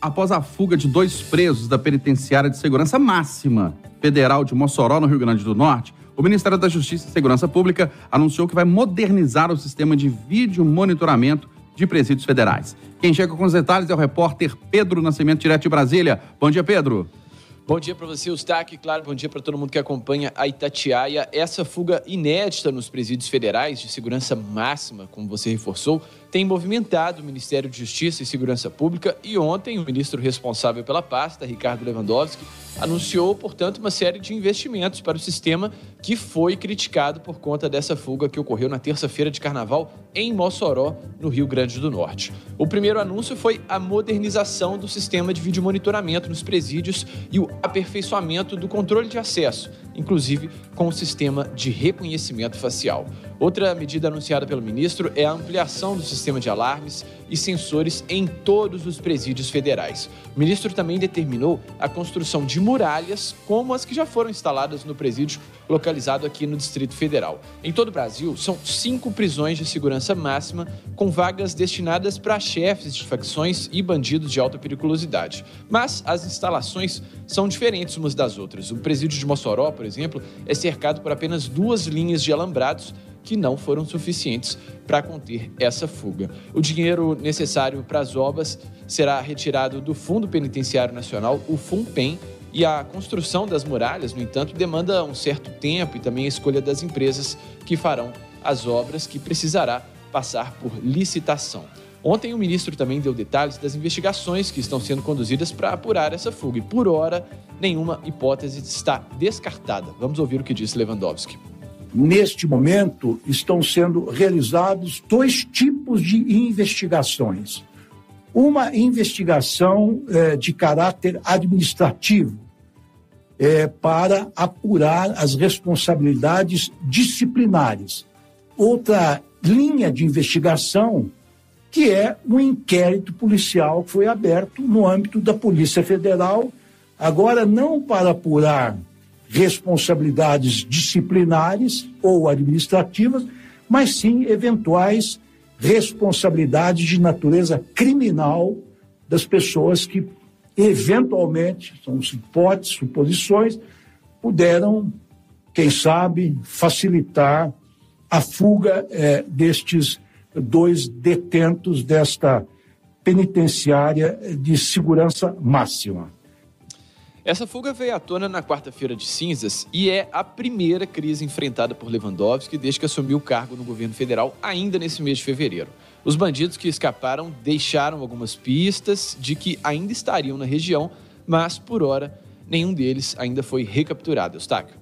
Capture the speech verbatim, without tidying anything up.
Após a fuga de dois presos da Penitenciária de Segurança Máxima Federal de Mossoró, no Rio Grande do Norte, o Ministério da Justiça e Segurança Pública anunciou que vai modernizar o sistema de vídeo monitoramento de presídios federais. Quem chega com os detalhes é o repórter Pedro Nascimento, direto de Brasília. Bom dia, Pedro. Bom dia para você, Eustáquio, e claro, bom dia para todo mundo que acompanha a Itatiaia. Essa fuga inédita nos presídios federais de segurança máxima, como você reforçou, tem movimentado o Ministério de Justiça e Segurança Pública e ontem o ministro responsável pela pasta, Ricardo Lewandowski, anunciou, portanto, uma série de investimentos para o sistema que foi criticado por conta dessa fuga que ocorreu na terça-feira de carnaval em Mossoró, no Rio Grande do Norte. O primeiro anúncio foi a modernização do sistema de vídeo monitoramento nos presídios e o aperfeiçoamento do controle de acesso, inclusive com o sistema de reconhecimento facial. Outra medida anunciada pelo ministro é a ampliação do sistema de alarmes e sensores em todos os presídios federais. O ministro também determinou a construção de muralhas, como as que já foram instaladas no presídio localizado aqui no Distrito Federal. Em todo o Brasil, são cinco prisões de segurança máxima com vagas destinadas para chefes de facções e bandidos de alta periculosidade. Mas as instalações são diferentes umas das outras. O presídio de Mossoró, por exemplo, é cercado por apenas duas linhas de alambrados que não foram suficientes para conter essa fuga. O dinheiro necessário para as obras será retirado do Fundo Penitenciário Nacional, o FUNPEN, e a construção das muralhas, no entanto, demanda um certo tempo e também a escolha das empresas que farão as obras, que precisará passar por licitação. Ontem o ministro também deu detalhes das investigações que estão sendo conduzidas para apurar essa fuga e, por hora, nenhuma hipótese está descartada. Vamos ouvir o que disse Lewandowski. Neste momento, estão sendo realizados dois tipos de investigações. Uma investigação eh, de caráter administrativo, eh, para apurar as responsabilidades disciplinares. Outra linha de investigação, que é um inquérito policial que foi aberto no âmbito da Polícia Federal, agora não para apurar responsabilidades disciplinares ou administrativas, mas sim eventuais responsabilidades de natureza criminal das pessoas que, eventualmente, são hipóteses, suposições, puderam, quem sabe, facilitar a fuga eh, destes dois detentos desta penitenciária de segurança máxima. Essa fuga veio à tona na quarta-feira de cinzas e é a primeira crise enfrentada por Lewandowski desde que assumiu o cargo no governo federal ainda nesse mês de fevereiro. Os bandidos que escaparam deixaram algumas pistas de que ainda estariam na região, mas, por hora, nenhum deles ainda foi recapturado. Eustáquio.